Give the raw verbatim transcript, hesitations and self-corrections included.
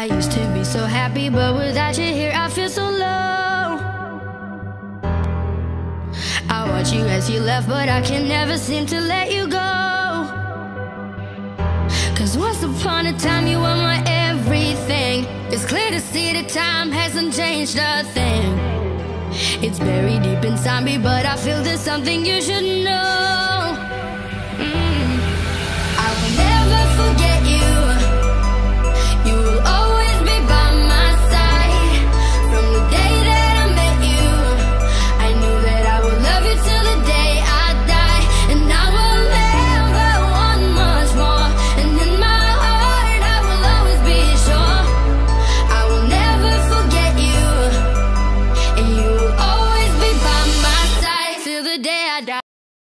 I used to be so happy, but without you here I feel so low. I watch you as you left, but I can never seem to let you go. Cause once upon a time you were my everything. It's clear to see that time hasn't changed a thing. It's buried deep inside me, but I feel there's something you should know.